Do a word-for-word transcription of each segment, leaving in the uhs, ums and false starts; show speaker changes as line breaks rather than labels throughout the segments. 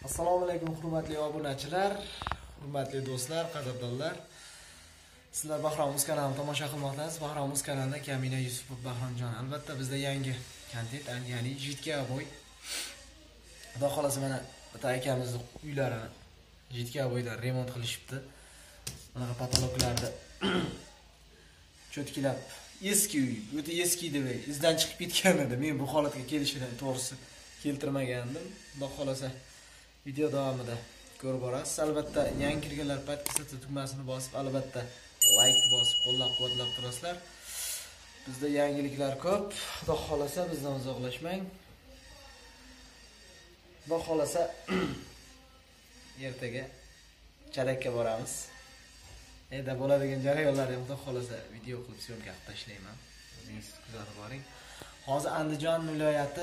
Assalomu alaykum hurmatli obunachilar, hurmatli do'stlar, qadrdonlar. Sizlar Bahrom.uz kanalini tomosha qilmoqdasiz. Bahrom.uz kanalida Kamina Yusupov Bahromjon. Albatta bizda yangi kontent, ya'ni Jitga boy. Xudo xolasa mana bitta akamizning uylarini Jitga boyda remont qilishibdi. Mana patologlarni cho'tkilab eski uy, o'ta eski deb izdan chiqib ketgan edi. Men bu holatga kelishini to'g'risi keltirmagandim. Xudo xolasa video davomida ko'rib borasiz. Albatta yangi kirganlar payt ko'rsatma tugmasini bosib, albatta like bosib, qo'llab-quvvatlab turasizlar. Bizda yangiliklar ko'p. Xudo xolasa bizdan uzoqlashmang. Xudo xolasa ertaga Chalakka boramiz. Endi bo'ladigan jarayonlarni xudo xolasa video qilib syomka qilib tashlayman. O'zingiz kuzatib boring. Hozir Andijon viloyati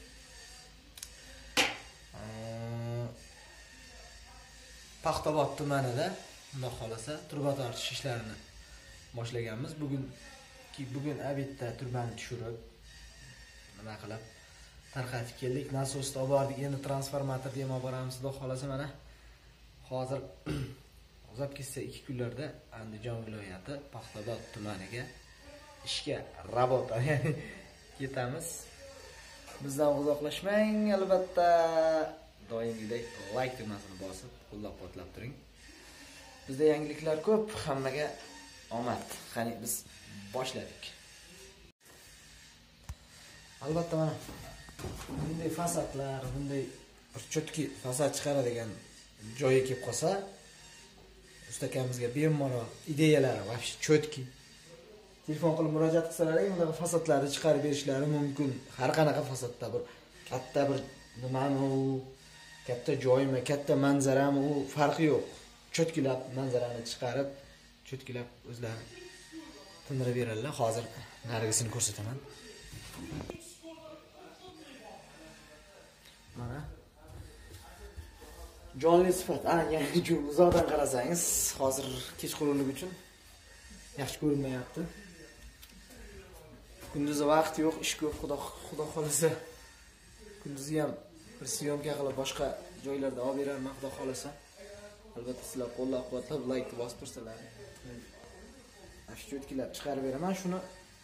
Paxtabod tumanida xudo xolasa turba tortish ishlarini boshlaganmiz. Bugun ki bugun abitda turbani tushirib nima qilib tarqatib keldik. Nasosni olib bordik. Endi transformator ham olib boramiz. Xudo xolasa mana hozir uzab ketsa ikki kunlarda Andijon viloyati Paxtabod tumaniga ishga rabota, ya'ni ketamiz. Bizdan uzoqlashmang, albatta doimgidek like tugmasini bosib, qo'llab-quvvatlab turing. Bizda yangiliklar ko'p, hammaga omad. Qani biz boshladik. Albatta mana bunday fasadlar, bunday bir cho'tki fasad chiqaradigan joyga kelib qolsa, ustakamizga bemalol ideyalari va cho'tki telefon qilib murojaat qilsalaring, unda fasadlarni chiqarib berishlari mumkin. Har qanaqa fasadda bir katta bir nimami u, katta joymi, katta manzarami, u farqi yo'q. Cho'tkilab manzarani chiqarib, cho'tkilab o'zlari tindirib beradilar. Hozir narigisini ko'rsataman. Mana jonli sifat, ana yangi uzoqdan qarasangiz, hozir kechqurunlik uchun yaxshi ko'rinmayapti. Kunduzi vaqt yo'q, ish ko'p, xudo xudo xolasa. Kunduzi ham bir syomka qilib boshqa joylarda olib berarman, xudo xolasa. Albatta sizlar qo'llab-quvvatlab like bosib tursalar, shu cho'tkilab chiqarib beraman. Shuni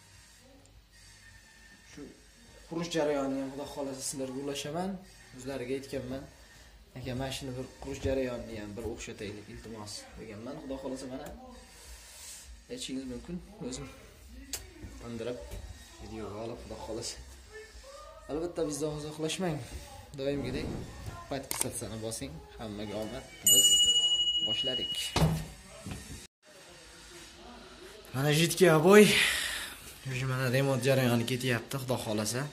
shu qurish jarayonini ham xudo xolasa sizlarga ulashaman. O'zlariga aytganman. Aka, mana shuni bir qurish jarayonini ham bir o'xshataylik, iltimos deganman. Xudo xolasa mana aytishingiz mumkin. O'zim tindirib videoga olib, xudo xolasa. Albatta bizdan uzoqlashmang. Doimgidek payt ko'rsatsani bosing. Hammaga omad. Biz boshladik. Mana Jitga boy. O'sha mana remont jarayoni ketyapti, xudo xolasa.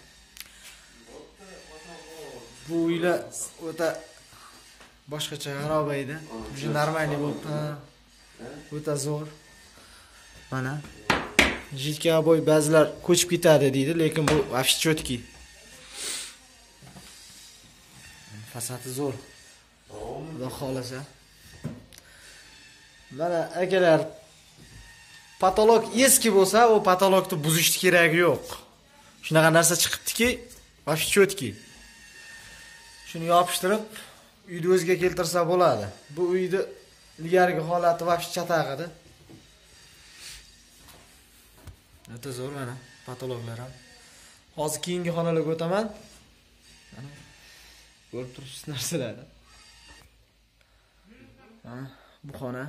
Bu uylar o'ta boshqacha xaroba edi. O'sha normalniy bo'libdi. O'ta zo'r. Mana Jitga boy ba'zilar ko'chib ketadi deydi, lekin bu vafsh cho'tki. Fasadi zo'r. Xudo xolasa. Mana akalar, patolog eski bo'lsa, u patologni buzishni keragi yo'q. Shunaqa narsa chiqibdiki, vafsh cho'tki. Shuni yopishtirib, uyni o'ziga keltirsa bo'ladi. Bu uyni ilgarigi holati vafsh chataq edi. O'ta zo'r mana patologlar ham. Hozir keyingi xonalarga o'taman. Mana ko'rib turibsiz narsalarni. Mana bu xona.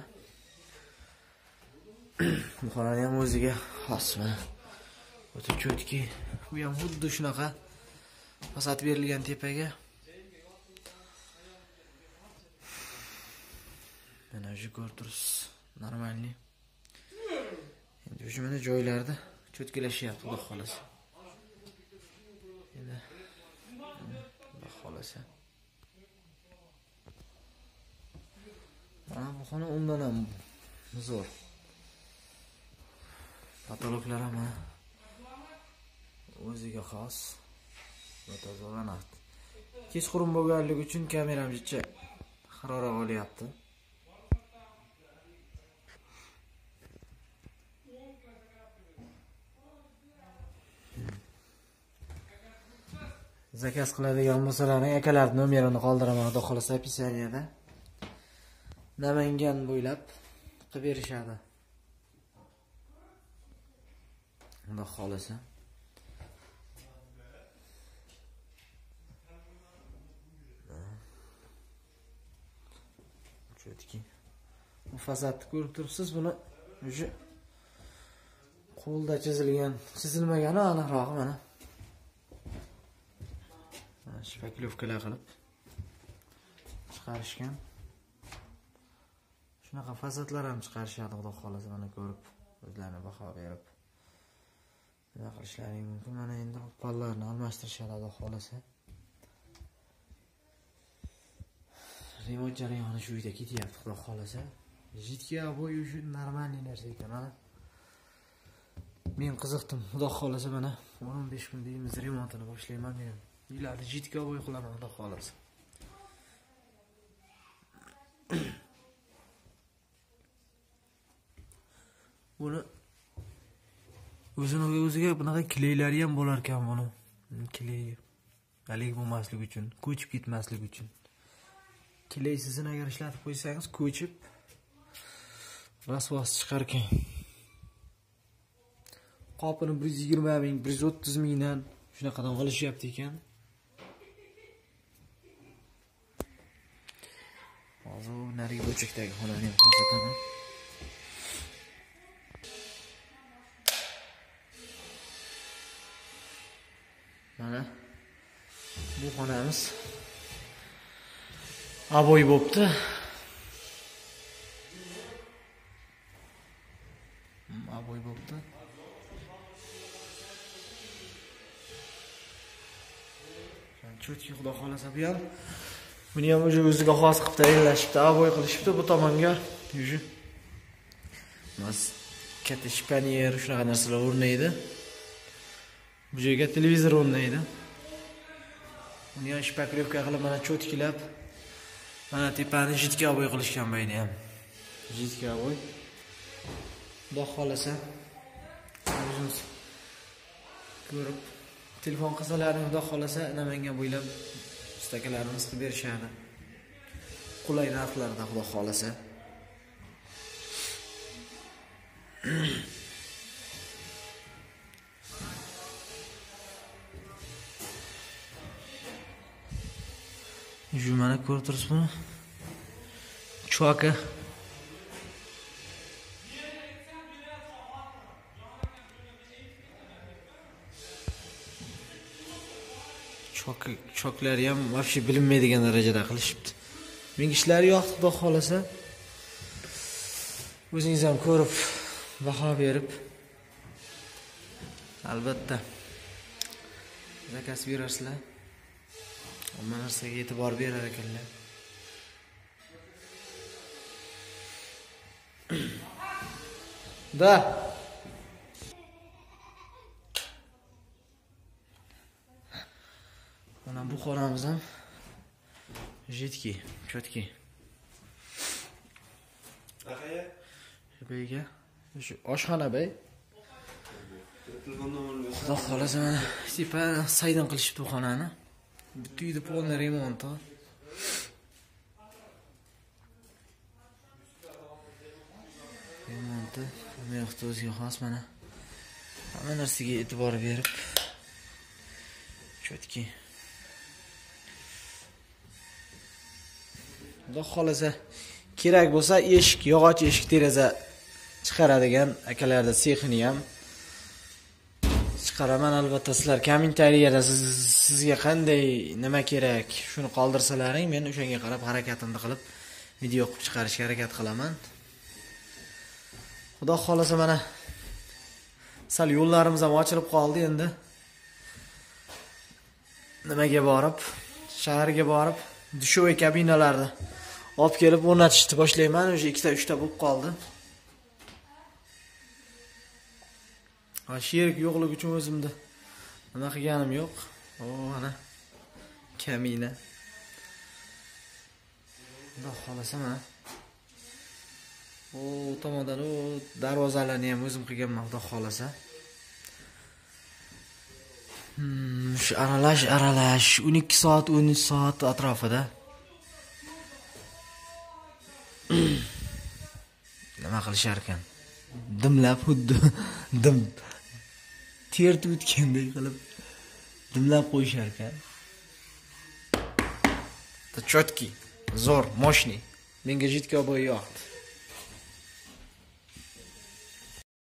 Bu xonani ham o'ziga xos mana. O'ta cho'tki. Bu ham xuddi shunaqa fasad berilgan tepaga. Mana shu ko'rib turibsiz, normalniy. Endi shu mana joylarda cho'tkilashyapti, xudo xolasa. Endi xudo xolasa. Mana bu xona undan ham zo'r. Patologlar ham o'ziga xos. O'ta zo'r aniq. Kechqurun bo'lganligi uchun kameram jicha harorat olyapti. zakaz qiladigan bo'lsalaring akalar nomerini qoldiraman, xudo xolasa opisiyaniyada. Namangan bo'ylab qilib berishadi. Xudo xolasa. Chotki. Bu fasadni ko'rib turibsiz, buni o'sha qo'lda chizilgan, chizilmagani aniqroq mana. Shpaklyovkalar qilib chiqarishgan. Shunaqa fasadlar ham chiqarishadi, xudo xolasa, mana ko'rib, o'zlarini baho berib. Nima qilishlaring mumkin? Mana endi pallarni almashtirishadi, xudo xolasa. Remont jarayoni shu yerda ketyapti, xudo xolasa. Jitga bo'y uchun normalniy narsa ekan, mana. Men qiziqdim, xudo xolasa, mana o'n o'n besh kun deymiz remontini boshlayman men. Yillarni jitga bo'y qilaman, xudo xolasa. Buni o'zini o'ziga bunaqa kleylari ham bo'lar ekan buni. Kley alik bo'lmasligi uchun, ko'chib ketmasligi uchun. Kleysizini agar ishlatib qo'ysangiz, ko'chib rasvos chiqar ekan. Qopini bir yuz yigirma ming, bir yuz o'ttiz mingdan shunaqadan olishyapti ekan. Hozir narigi burchakdagi xonani ham ko'rsataman. Mana bu xonamiz aboy bo'pti. Aboy bo'pti. Chotki, xudo xolasa bu ham. Buni ham o'zi o'ziga xos qilib tayyorlashibdi, aboy qilishibdi bu tomonga. Yuji. Mas katta shpanier shunaqa narsalar o'rnaydi. Bu yerga televizor o'rnaydi. Uni ham shpaklyovka qilib mana cho'tkilab, mana tepani jitga aboy qilishgan bayni ham. Jitga aboy. Xudo xolasa o'zimiz ko'rib telefon qilsalaring, xudo xolasa Namangan bo'ylab ustakalarimiz qilib berishadi. Qulay narxlarda, xudo xolasa. Jumana ko'rib turibsizmi? Cho'ka. Chok choklari ham vobshe bilinmaydigan darajada qilishibdi. Menga ishlari yoqdi, xudo xolasa. O'zingiz ham ko'rib, baho berib, albatta zakaz berarsizlar. Hamma narsaga e'tibor berar ekanlar. Da. Mana bu xonamiz ham jitki, chotki. Aqaya? Beyga. Shu oshxona bey. Xudo xolasa mana tipa saydan qilishibdi bu xonani. Bitta uyda polni remont. Remonti, men o'ziga xos mana. Hamma narsaga e'tibor berib, chotki. Xudo xolasa kerak bo'lsa eshik, yog'och eshik deraza chiqaradigan akalarda sexini ham chiqaraman, albatta. Sizlar kommentariyada siz, sizga qanday, nima kerak, shuni qoldirsalaring, men o'shanga qarab harakatimni qilib video qilib chiqarishga harakat qilaman. Xudo xolasa mana sal yo'llarimiz ham ochilib qoldi endi. Nimaga borib, shaharga borib, dushovoy kabinalarni olib kelib o'rnatishni boshlayman. O'sha ikkita uchta bo'lib qoldi. Ha, sherik yo'qligi uchun o'zimda nima qilganim yo'q. O, mana kamina. Xudo xolasa mana. O, tomondan o darvozalarni ham o'zim qilganman, xudo xolasa. Hmm, shu aralash aralash o'n ikki soat o'n uch soat atrofida nima qilishar ekan? Dimlab xuddi dim tertib o'tgandek qilib dimlab qo'yishar ekan. Chotki, zo'r, moshniy. Menga jitga boy yoqdi.